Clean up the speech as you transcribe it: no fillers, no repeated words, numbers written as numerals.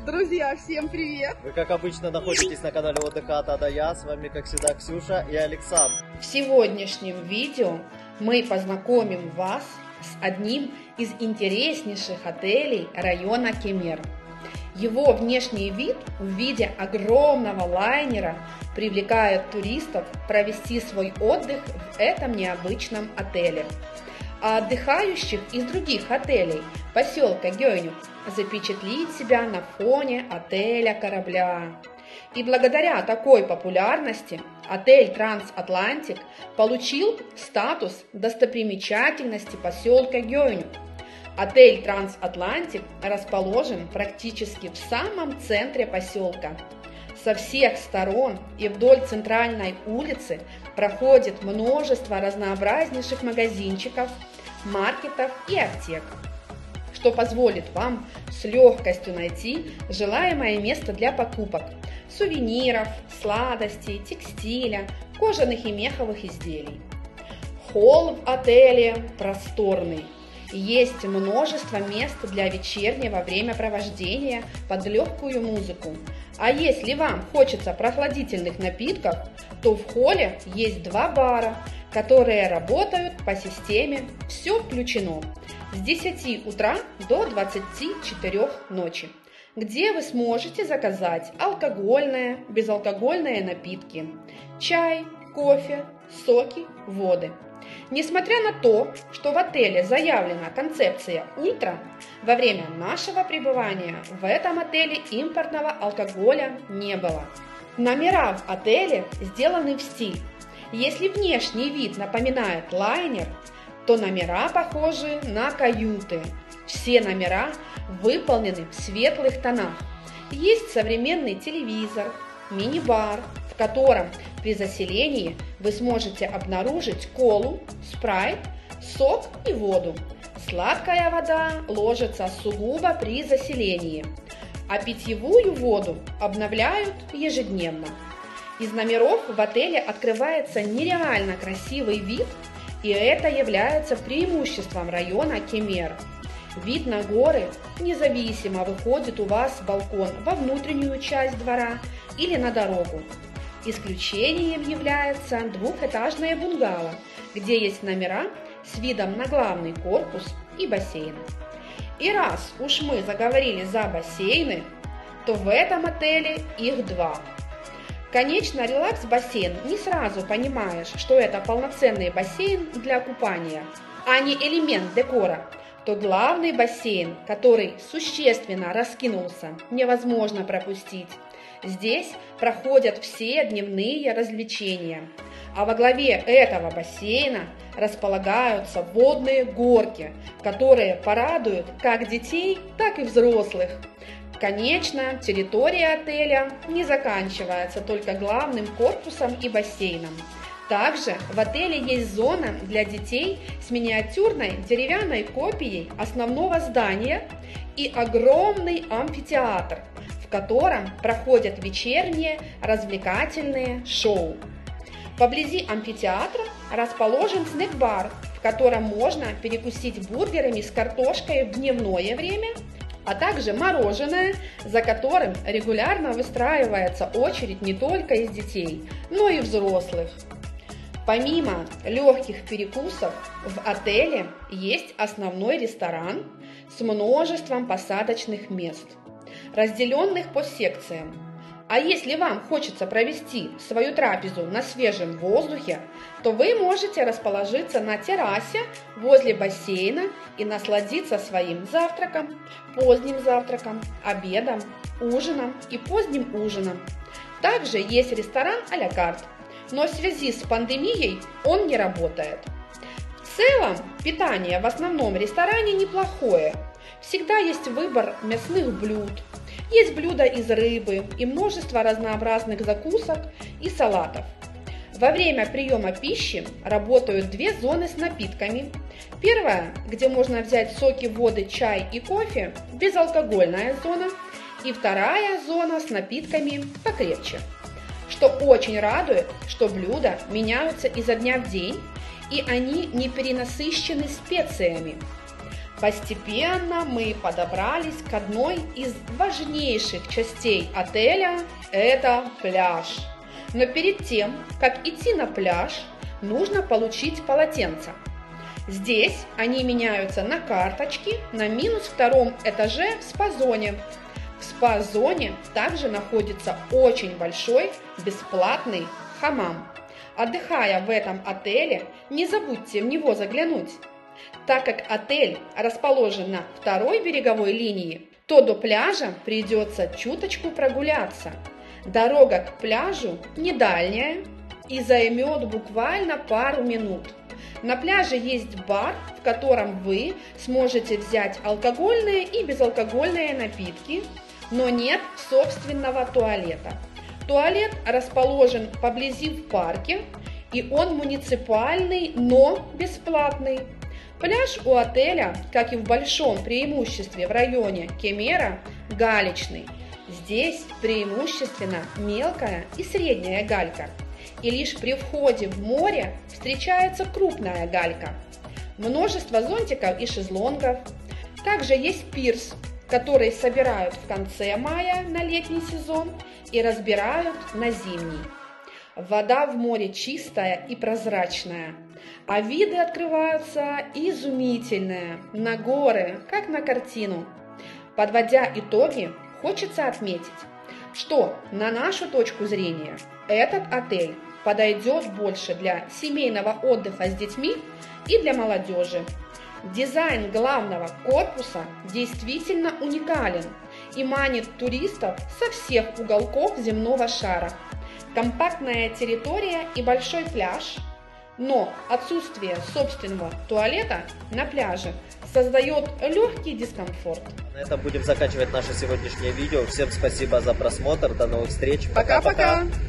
Друзья, всем привет! Вы, как обычно, находитесь на канале ОТК от А до Я. С вами, как всегда, Ксюша и Александр. В сегодняшнем видео мы познакомим вас с одним из интереснейших отелей района Кемер. Его внешний вид в виде огромного лайнера привлекает туристов провести свой отдых в этом необычном отеле. А отдыхающих из других отелей поселка Гёйнюк запечатлить себя на фоне отеля-корабля. И благодаря такой популярности отель Трансатлантик получил статус достопримечательности поселка Гёйнюк. Отель Трансатлантик расположен практически в самом центре поселка. Со всех сторон и вдоль центральной улицы проходит множество разнообразнейших магазинчиков, маркетов и аптек, что позволит вам с легкостью найти желаемое место для покупок сувениров, сладостей, текстиля, кожаных и меховых изделий. Холл в отеле просторный. Есть множество мест для вечернего времяпровождения под легкую музыку. А если вам хочется прохладительных напитков, то в холле есть 2 бара, которые работают по системе «Все включено» с 10 утра до 24 ночи, где вы сможете заказать алкогольные, безалкогольные напитки, чай, кофе, соки, воды. Несмотря на то, что в отеле заявлена концепция ультра, во время нашего пребывания в этом отеле импортного алкоголя не было. Номера в отеле сделаны в стиль. Если внешний вид напоминает лайнер, то номера похожи на каюты. Все номера выполнены в светлых тонах. Есть современный телевизор, мини-бар, в котором при заселении вы сможете обнаружить колу, спрайт, сок и воду. Сладкая вода ложится сугубо при заселении, а питьевую воду обновляют ежедневно. Из номеров в отеле открывается нереально красивый вид, и это является преимуществом района Кемер. Вид на горы независимо выходит у вас с балкона во внутреннюю часть двора или на дорогу. Исключением является двухэтажное бунгало, где есть номера с видом на главный корпус и бассейн. И раз уж мы заговорили за бассейны, то в этом отеле их 2. Конечно, релакс-бассейн не сразу понимаешь, что это полноценный бассейн для купания, а не элемент декора, то главный бассейн, который существенно раскинулся, невозможно пропустить. Здесь проходят все дневные развлечения, а во главе этого бассейна располагаются водные горки, которые порадуют как детей, так и взрослых. Конечно, территория отеля не заканчивается только главным корпусом и бассейном. Также в отеле есть зона для детей с миниатюрной деревянной копией основного здания и огромный амфитеатр, в котором проходят вечерние развлекательные шоу. Поблизи амфитеатра расположен снэк-бар, в котором можно перекусить бургерами с картошкой в дневное время, а также мороженое, за которым регулярно выстраивается очередь не только из детей, но и взрослых. Помимо легких перекусов, в отеле есть основной ресторан с множеством посадочных мест, разделенных по секциям. А если вам хочется провести свою трапезу на свежем воздухе, то вы можете расположиться на террасе возле бассейна и насладиться своим завтраком, поздним завтраком, обедом, ужином и поздним ужином. Также есть ресторан а-ля карт, но в связи с пандемией он не работает. В целом, питание в основном ресторане неплохое. Всегда есть выбор мясных блюд. Есть блюда из рыбы и множество разнообразных закусок и салатов. Во время приема пищи работают 2 зоны с напитками. Первая, где можно взять соки, воды, чай и кофе, безалкогольная зона. И вторая зона с напитками покрепче. Что очень радует, что блюда меняются изо дня в день, и они не перенасыщены специями. Постепенно мы подобрались к одной из важнейших частей отеля – это пляж. Но перед тем, как идти на пляж, нужно получить полотенца. Здесь они меняются на карточки на -2 этаже в спа-зоне. В спа-зоне также находится очень большой бесплатный хамам. Отдыхая в этом отеле, не забудьте в него заглянуть. Так как отель расположен на 2-й береговой линии, то до пляжа придется чуточку прогуляться. Дорога к пляжу не дальняя и займет буквально пару минут. На пляже есть бар, в котором вы сможете взять алкогольные и безалкогольные напитки, но нет собственного туалета. Туалет расположен поблизи в парке, и он муниципальный, но бесплатный. Пляж у отеля, как и в большом преимуществе в районе Кемера, галечный. Здесь преимущественно мелкая и средняя галька. И лишь при входе в море встречается крупная галька. Множество зонтиков и шезлонгов. Также есть пирс, который собирают в конце мая на летний сезон и разбирают на зимний. Вода в море чистая и прозрачная, а виды открываются изумительные, на горы, как на картину. Подводя итоги, хочется отметить, что, на нашу точку зрения, этот отель подойдет больше для семейного отдыха с детьми и для молодежи. Дизайн главного корпуса действительно уникален и манит туристов со всех уголков земного шара. Компактная территория и большой пляж, но отсутствие собственного туалета на пляже создает легкий дискомфорт. На этом будем заканчивать наше сегодняшнее видео. Всем спасибо за просмотр. До новых встреч. Пока-пока!